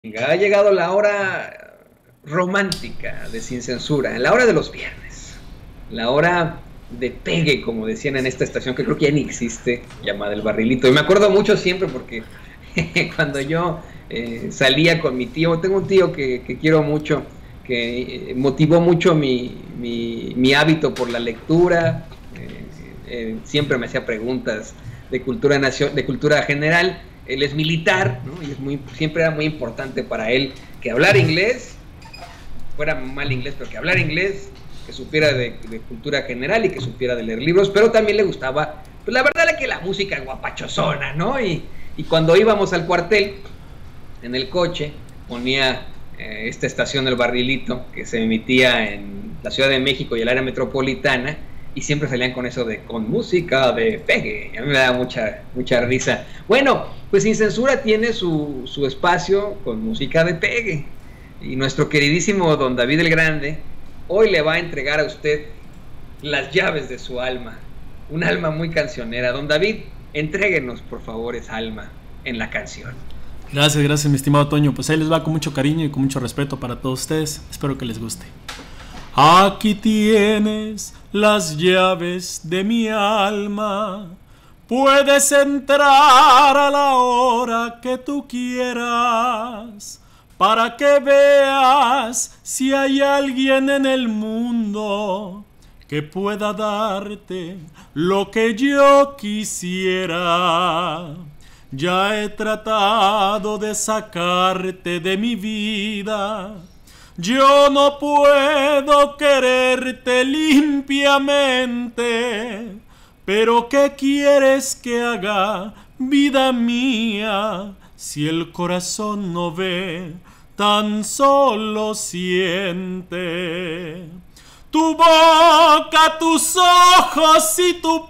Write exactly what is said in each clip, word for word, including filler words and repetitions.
Ha llegado la hora romántica de Sin Censura, la hora de los viernes, la hora de pegue, como decían en esta estación que creo que ya ni existe, llamada El Barrilito. Y me acuerdo mucho siempre porque cuando yo eh, salía con mi tío, tengo un tío que, que quiero mucho, que eh, motivó mucho mi, mi, mi hábito por la lectura, eh, eh, siempre me hacía preguntas de cultura, nacio de cultura general. Él es militar, ¿no? Y es muy, siempre era muy importante para él que hablar inglés, fuera mal inglés, pero que hablar inglés, que supiera de, de cultura general y que supiera de leer libros, pero también le gustaba, pues la verdad es que la música guapachosona, ¿no? Y, y cuando íbamos al cuartel, en el coche, ponía eh, esta estación del Barrilito, que se emitía en la Ciudad de México y el área metropolitana, y siempre salían con eso de con música de pegue. A mí me da mucha, mucha risa. Bueno, pues Sin Censura tiene su, su espacio con música de pegue. Y nuestro queridísimo don David el Grande hoy le va a entregar a usted las llaves de su alma. Un alma muy cancionera. Don David, entréguenos por favor esa alma en la canción. Gracias, gracias mi estimado Toño. Pues ahí les va con mucho cariño y con mucho respeto para todos ustedes. Espero que les guste. Aquí tienes las llaves de mi alma, puedes entrar a la hora que tú quieras, para que veas si hay alguien en el mundo que pueda darte lo que yo quisiera. Ya he tratado de sacarte de mi vida, yo no puedo quererte limpiamente, pero ¿qué quieres que haga, vida mía? Si el corazón no ve, tan solo siente. Tu boca, tus ojos y tu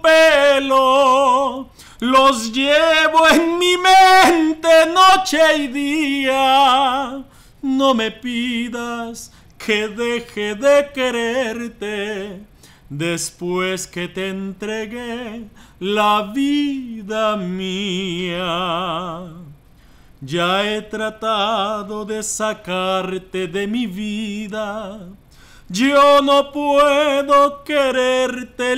pelo, los llevo en mi mente noche y día. No me pidas que deje de quererte después que te entregué la vida mía. Ya he tratado de sacarte de mi vida, yo no puedo quererte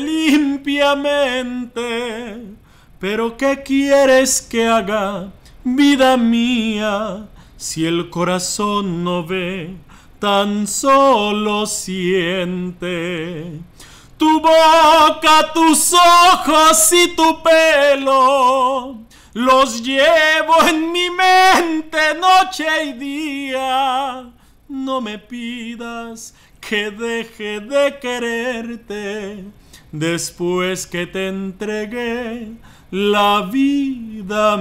limpiamente, pero ¿qué quieres que haga, vida mía? Si el corazón no ve, tan solo siente. Tu boca, tus ojos y tu pelo, los llevo en mi mente noche y día. No me pidas que deje de quererte después que te entregué la vida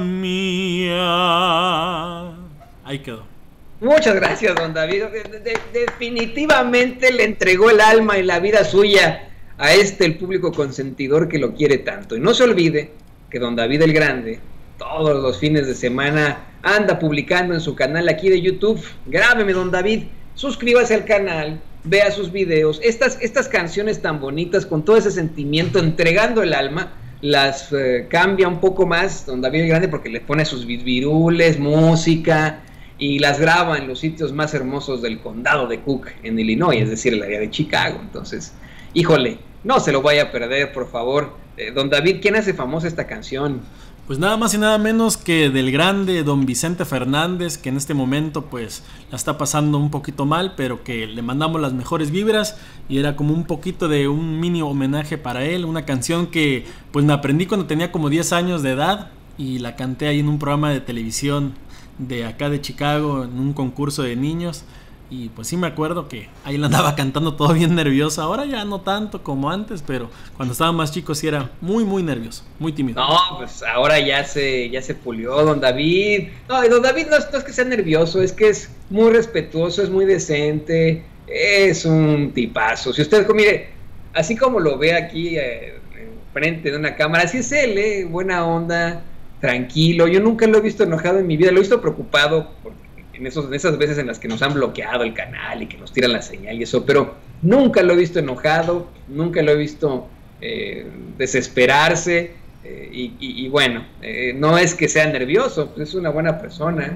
mía. Ahí quedó. Muchas gracias, don David. De, de, definitivamente le entregó el alma y la vida suya a este, el público consentidor que lo quiere tanto. Y no se olvide que don David el Grande, todos los fines de semana, anda publicando en su canal aquí de YouTube. Grábeme, don David, suscríbase al canal, vea sus videos. Estas, estas canciones tan bonitas, con todo ese sentimiento, entregando el alma, las eh, cambia un poco más don David el Grande porque le pone sus virules, música, y las graba en los sitios más hermosos del condado de Cook, en Illinois, es decir, el área de Chicago. Entonces, híjole, no se lo vaya a perder, por favor. Eh, don David, ¿quién hace famosa esta canción? Pues nada más y nada menos que del grande don Vicente Fernández, que en este momento pues la está pasando un poquito mal, pero que le mandamos las mejores vibras, y era como un poquito de un mini homenaje para él, una canción que pues me aprendí cuando tenía como diez años de edad y la canté ahí en un programa de televisión de acá de Chicago, en un concurso de niños. Y pues sí me acuerdo que ahí la andaba cantando todo bien nervioso. Ahora ya no tanto como antes, pero cuando estaba más chico sí era muy muy nervioso, muy tímido. No, pues ahora ya se, ya se pulió don David. No, don David no es, no es que sea nervioso, es que es muy respetuoso, es muy decente, es un tipazo. Si usted, mire, así como lo ve aquí eh, frente de una cámara, así es él, eh, buena onda, tranquilo. Yo nunca lo he visto enojado en mi vida, lo he visto preocupado por En, esos, en esas veces en las que nos han bloqueado el canal y que nos tiran la señal y eso, pero nunca lo he visto enojado, nunca lo he visto eh, desesperarse, eh, y, y, y bueno, eh, no es que sea nervioso, pues es una buena persona, es,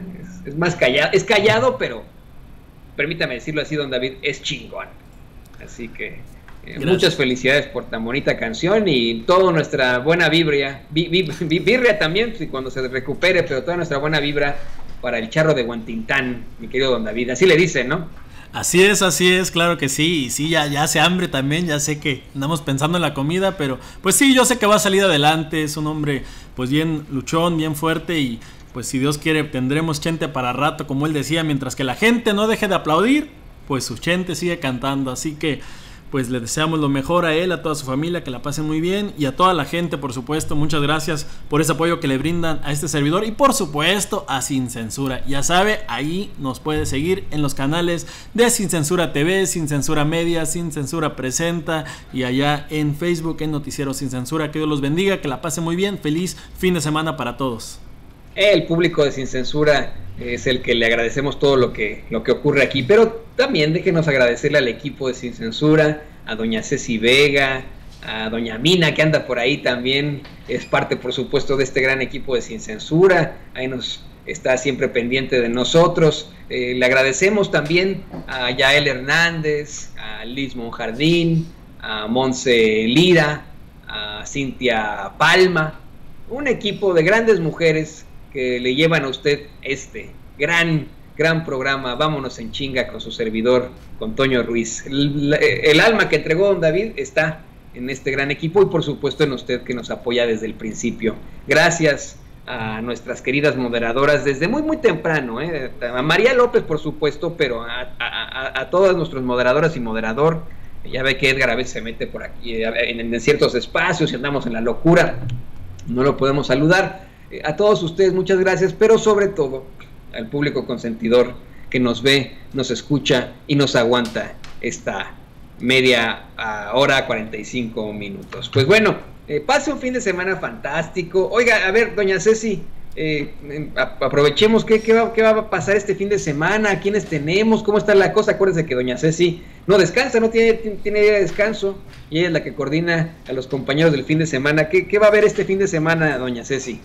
es más callado, es callado, pero permítame decirlo así, don David, es chingón. Así que eh, muchas felicidades por tan bonita canción y toda nuestra buena vibra, vi, vi, vi, birria también, pues, cuando se recupere, pero toda nuestra buena vibra para el charro de Huantintán, mi querido don David, así le dicen, ¿no? Así es, así es, claro que sí, y sí, ya, ya hace hambre también, ya sé que andamos pensando en la comida, pero pues sí, yo sé que va a salir adelante, es un hombre pues bien luchón, bien fuerte y pues si Dios quiere tendremos chente para rato, como él decía, mientras que la gente no deje de aplaudir, pues su chente sigue cantando, así que pues le deseamos lo mejor a él, a toda su familia, que la pasen muy bien y a toda la gente, por supuesto, muchas gracias por ese apoyo que le brindan a este servidor y por supuesto a Sin Censura. Ya sabe, ahí nos puede seguir en los canales de Sin Censura T V, Sin Censura Media, Sin Censura Presenta y allá en Facebook en Noticiero Sin Censura. Que Dios los bendiga, que la pasen muy bien, feliz fin de semana para todos. El público de Sin Censura es el que le agradecemos todo lo que, lo que ocurre aquí, pero también déjenos agradecerle al equipo de Sin Censura, a doña Ceci Vega, a doña Mina, que anda por ahí también, es parte por supuesto de este gran equipo de Sin Censura, ahí nos está siempre pendiente de nosotros. Eh, le agradecemos también a Yael Hernández, a Liz Monjardín, a Monse Lira, a Cintia Palma, un equipo de grandes mujeres que le llevan a usted este gran, gran programa. Vámonos en chinga con su servidor, con Toño Ruiz. El, el alma que entregó don David está en este gran equipo y por supuesto en usted que nos apoya desde el principio. Gracias a nuestras queridas moderadoras desde muy muy temprano, ¿eh? A María López por supuesto, pero a, a, a todas nuestras moderadoras y moderador. Ya ve que Edgar a veces se mete por aquí en, en ciertos espacios y andamos en la locura, no lo podemos saludar. A todos ustedes muchas gracias, pero sobre todo al público consentidor que nos ve, nos escucha y nos aguanta esta media hora cuarenta y cinco minutos. Pues bueno, eh, pase un fin de semana fantástico. Oiga, a ver, doña Ceci, eh, aprovechemos qué, qué, va, qué va a pasar este fin de semana, quiénes tenemos, cómo está la cosa. Acuérdense que doña Ceci no descansa, no tiene, tiene día de descanso y ella es la que coordina a los compañeros del fin de semana. ¿Qué, qué va a haber este fin de semana, doña Ceci?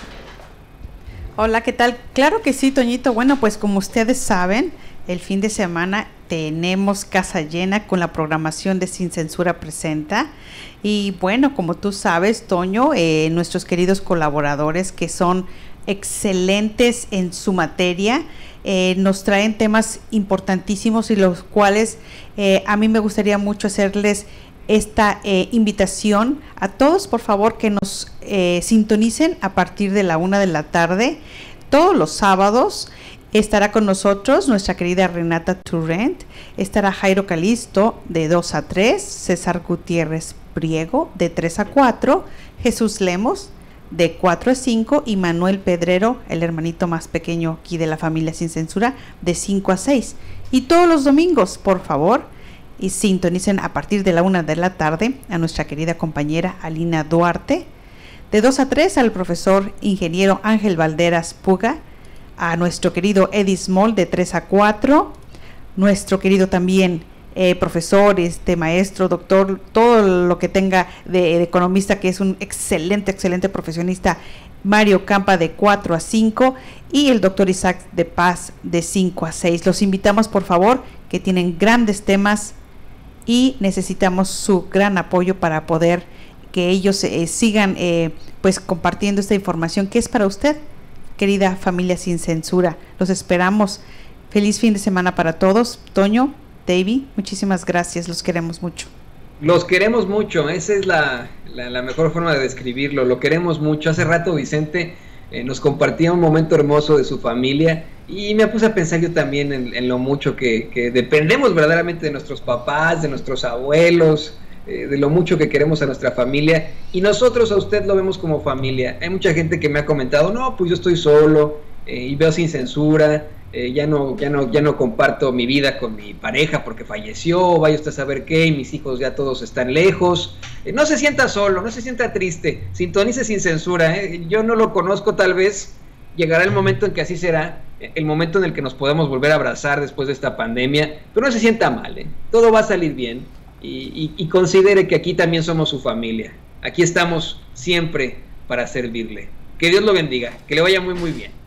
Hola, ¿qué tal? Claro que sí, Toñito. Bueno, pues como ustedes saben, el fin de semana tenemos casa llena con la programación de Sin Censura Presenta. Y bueno, como tú sabes, Toño, eh, nuestros queridos colaboradores que son excelentes en su materia, eh, nos traen temas importantísimos y los cuales eh, a mí me gustaría mucho hacerles esta eh, invitación a todos, por favor, que nos eh, sintonicen a partir de la una de la tarde. Todos los sábados estará con nosotros nuestra querida Renata Turrent, estará Jairo Calisto de dos a tres, César Gutiérrez Priego de tres a cuatro, Jesús Lemos de cuatro a cinco y Manuel Pedrero, el hermanito más pequeño aquí de la familia Sin Censura, de cinco a seis. Y todos los domingos, por favor, y sintonicen a partir de la una de la tarde a nuestra querida compañera Alina Duarte, de dos a tres al profesor ingeniero Ángel Valderas Puga, a nuestro querido Eddie Small de tres a cuatro, nuestro querido también eh, profesor, este maestro, doctor, todo lo que tenga de, de economista, que es un excelente, excelente profesionista, Mario Campa de cuatro a cinco y el doctor Isaac de Paz de cinco a seis. Los invitamos, por favor, que tienen grandes temas y necesitamos su gran apoyo para poder que ellos eh, sigan eh, pues compartiendo esta información que es para usted, querida familia Sin Censura. Los esperamos. Feliz fin de semana para todos. Toño, Davey, muchísimas gracias, los queremos mucho. Los queremos mucho, esa es la, la, la mejor forma de describirlo, lo queremos mucho. Hace rato Vicente eh, nos compartía un momento hermoso de su familia y me puse a pensar yo también en, en lo mucho que, que dependemos verdaderamente de nuestros papás, de nuestros abuelos, eh, de lo mucho que queremos a nuestra familia, y nosotros a usted lo vemos como familia. Hay mucha gente que me ha comentado, no, pues yo estoy solo eh, y veo Sin Censura, eh, ya no ya no ya no comparto mi vida con mi pareja porque falleció, vaya usted a saber qué, y mis hijos ya todos están lejos. Eh, no se sienta solo, no se sienta triste, sintonice Sin Censura, eh. Yo no lo conozco, tal vez llegará el momento en que así será, el momento en el que nos podamos volver a abrazar después de esta pandemia, pero no se sienta mal, ¿eh? Todo va a salir bien, y, y, y considere que aquí también somos su familia, aquí estamos siempre para servirle. Que Dios lo bendiga, que le vaya muy muy bien.